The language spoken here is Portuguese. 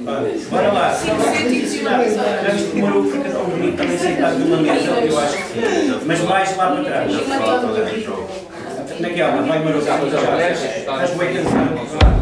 Bora lá. Já viste que o Marouco fica tão bonito também sentado numa mesa, eu acho que sim. Mas mais lá para trás. Como é que é, Alta? Vai, Marouco, já. Estás bem cansado.